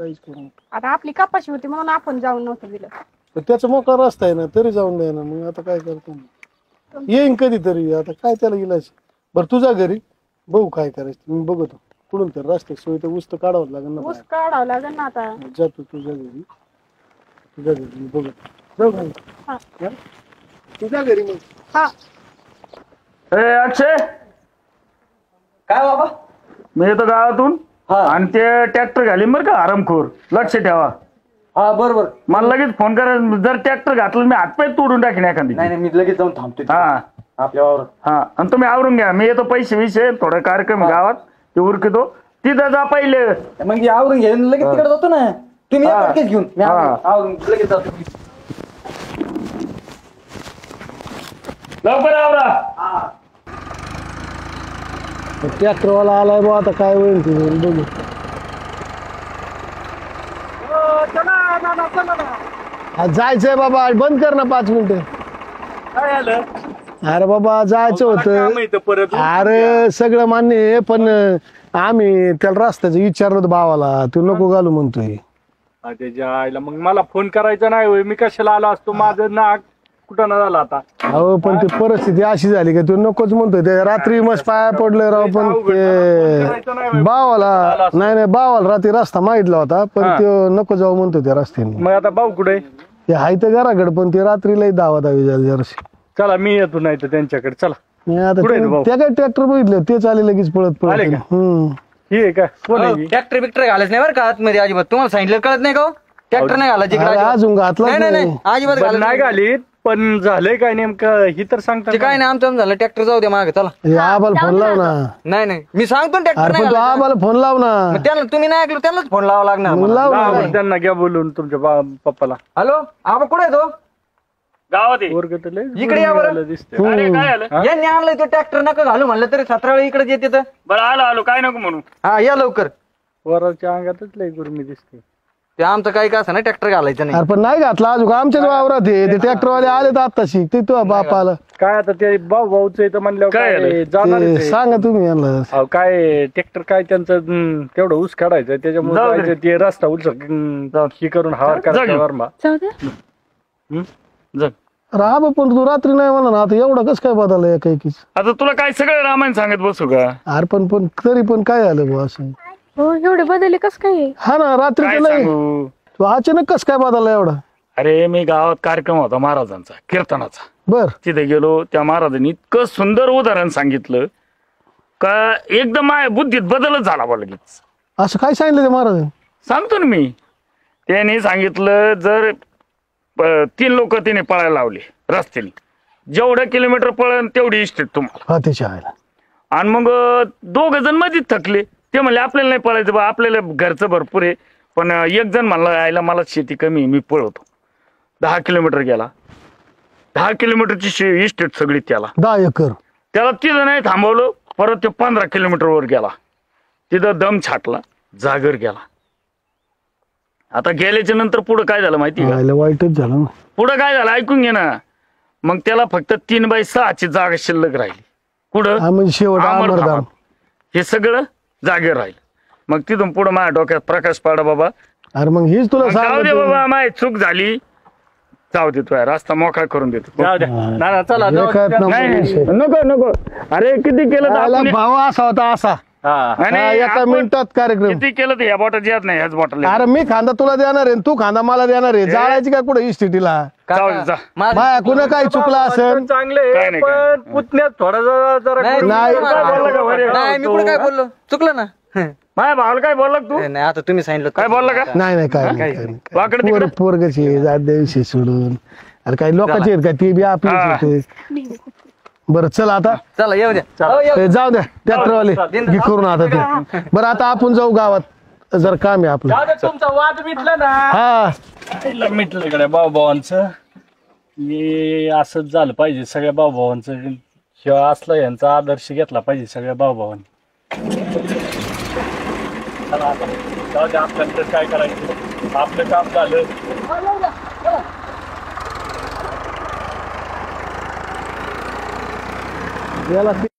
काहीच करू नको. आता आपली कपाशी होती म्हणून आपण जाऊन नव्हतं दिलं. पण त्याचा मोका रस्ता आहे ना, तरी जाऊन द्या ना. मग आता काय करतो, येईन कधीतरी. आता काय त्याला इलाज. बरं तुझ्या घरी बघू काय करायचं, मी बघतो कुठून तर रस्ते सोय तर ऊस तर काढावं लागेल ना. ऊस काढावं लागेल ना आता. जातो तुझ्या घरी, तुझ्या घरी मी बघतो. जाऊ घरी. हा. तुझ्या घरी मग. हा अक्षय, काय बाबा? मी येतो गावातून आणि ते ट्रॅक्टर घालीन बरं का आरामखोर, लक्ष ठेवा. हा बरोबर. मला लगेच फोन करा, जर ट्रॅक्टर घातलं मी हातपाय तोडून टाकीन एखादी. नाही मी लगेच जाऊन थांबतो. हा आपल्या वावर. हा, आणि तुम्ही आवरून घ्या. मी येतो, पैसे विषय थोडा कार्यक्रम गावात ते उरकतो, तिथं जा पहिले. मग आवरून घे, लगेच तिकडे जातो ना. तुम्ही पटकेच घेऊन मी आवरून लगेच जातो. लवकर आवरा. ट्रॅक्टरवाला आलाय बा, आता काय होईल ते बघू. जायचंय बाबा, बंद कर ना 5 मिनिटं. काय आलं? अरे बाबा जायचं होतं. अरे सगळं मान्य आहे, पण आम्ही त्याला रस्त्याचं विचारलं होतं भावाला, तू नको घालू म्हणतोय. त्याच्या आईला मग मला फोन करायचा नाही होय, मी कशाला आलो असतो. माझं नाक कुठं ना झालं आता. अहो पण ती परिस्थिती अशी झाली का तू नकोच म्हणतोय. ते रात्री मस्त पाया पडले राव, पण ते भावाला नाही भावाला रात्री रस्ता मागितला होता, पण तो नको जाऊ म्हणतोय त्या रस्त्याने. मग आता भाऊ कुठे? ते आहे तर घराकडे, पण ते रात्रीला दावा-दावी झाली जराशी. चला मी येतो, नाही तर त्यांच्याकडे. चला आता कुठे आहेत भाऊ? त्या काय ट्रॅक्टर बघितलं तेच आले लगेच पळत आले पळत. का? ही आहे का? कोण आहे ही? ट्रॅक्टर बिक्टर घालायच नाही बरं का आतमध्ये अजिबात. तुम्हाला सांगितलं कळत नाही का? ट्रॅक्टर नाही घालायची अरे अजून घातला नाही अजिबात बरं, नाही घालायचं घालीत, पण झालंय काय नेमकं ही तर सांगता. ते काय नाही, आमचं झालं. ट्रॅक्टर जाऊ द्या मागे. चला आबाला फोन लाव ना. नाही मी सांगतो ना ट्रॅक्टर अरे नाही पण तू घालायचं. आबाला फोन लाव ना. मग त्यांना तुम्ही नाही ऐकलं, त्यांनाच फोन लावा लागणार मग मला. लाव लावा ना. बरं, त्यांना घ्या बोलून तुमच्या पप्पाला. हॅलो आबा कुठे आहे तो? गावात ये. वर्ग तर लय इकडे या बरं. दिसतंय. अरे काय आलं? यांनी आणलंय तो ट्रॅक्टर, नका घालू म्हणलं तरी 17 वेळा इकडे येते तर. बरं आलो काय नको म्हणू. हा या लवकर. वराच्या अंगातच लय गुरमी दिसते. ते आमचं काही का असं ना ट्रॅक्टर घालायचं नाही. अरे पण नाही घातला अजून, आमच्याच वावरात आहे. ते ट्रॅक्टरवाले आले तर आत्ताशी, ते तुझ्या बापाला काय आता ते भाऊच आहे तर म्हणल्यावर काय काय आलं? जाणार ते आहे. सांगा तुम्ही यांना. अहो, काय ट्रॅक्टर काय त्यांचं तेवढं ऊस काढायचं जाऊ दे. त्याच्यामुळे ते रस्ता उलच ही करून हवा करायचा वरमा. जाऊ दे. जा. अरे आबा पण तू रात्री नाही म्हणा ना, आता एवढं कसं काय बदललं एकाएकीच. आता तुला काय सगळं रामायण सांगत बसू का? अरे पण तरी पण काय झालं बा असं. हो एवढे बदलले कस काय? हा ना रात्री काय तर नाही, सांगू? तू अचानक कस काय बदलला एवढा. अरे मी गावात कार्यक्रम होता महाराजांचा, कीर्तनाचा. बर तिथे गेलो, त्या महाराजांनी इतकं सुंदर उदाहरण सांगितलं का एकदम माझ्या बुद्धीत बदलच झाला बा लगेच. असं काय सांगितलं ते महाराज. सांगतो ना मी. त्याने सांगितलं जर 3 लोक तिने पळायला लावले रस्त्याने, जेवढं किलोमीटर पळन तेवढी इस्टेट तुम्हाला. हा त्याच्या आईला. आणि मग 2 जण मध्येच थकले. ते म्हणले आपल्याला नाही पळायचं बा, आपल्याला घरचं भरपूर आहे. पण एक जण म्हणला आयला मला शेती कमी, मी पळवतो. 10 किलोमीटर गेला. 10 किलोमीटरची इस्टेट सगळी त्याला. 10 एकर. त्याला तिथं नाही थांबवलं, परत ते 15 किलोमीटर वर गेला. तिथं दम छाटला, जागर गेला. आता गेल्याच्या नंतर पुढं काय झालं माहिती का? वाईटच झालं ना. पुढं काय झालं ऐकून घे ना. मग त्याला फक्त 3/6 जागा शिल्लक राहिली. कुठं? म्हणजे शेवट अमरधाम. हे सगळं जागेवर राहिलं. मग तिथून पुढं माझ्या डोक्यात प्रकाश पाडा बाबा. अरे मग हीच तुला जाऊ दे सांगतो. बाबा, माझी चूक झाली. जाऊ दे, तू रस्ता मोकळा करून देतो. जाऊ द्या. ना ना, चला जाऊ. एकात नंबर नाही विषय. नको. अरे किती केलं तर आला आपण- भाव असा होता असा. हा नाही, हा, एका आपण मिनिटात कार्यक्रम. किती केलं तर ह्या बॉटल येत नाही, ह्याच बॉटल. अरे मी खांदा तुला देणार आहे, तू खांदा मला देणार आहे. जायची का कुठे इस्टेटीला. जाऊ दे, जा. माया कुणा काय चुकला असेल. चांगले काय नाही, पण पुतण्यात थोडा जरा नाही, गुरमी. नाही. काय बोलला का बरे? नाही मी कुठे काय बोललो, चुकलं ना. माझ्या भावाला काय बोलला का तू? नाही आता तुम्ही सांगितलं काय बोलला का? नाही काय नाही. वाकड तिकडे पोरगचे जाद्याविषयी सोडून. अरे काही लोकांचे आहेत का ते बी आपले हा. होते. बरं चल आता. चला येऊ द्या. हो, येऊ. ए, जाऊ द्या ट्रॅक्टरवाले घे करून आता ते. बरं आता आपण जाऊ गावात, जर काम आहे आपलं. जाऊ दे, तुमचा वाद मिटला ना. हा मिटलं इकडे भाऊभावांचं. हे असंच झालं पाहिजे सगळ्या भाऊभावांचं. शिवाय असला यांचा आदर्श घेतला पाहिजे सगळ्या भाऊभावांनी. चला आता जाऊ दे, आपल्याला काय करायचं, आपलं काम झालं. याला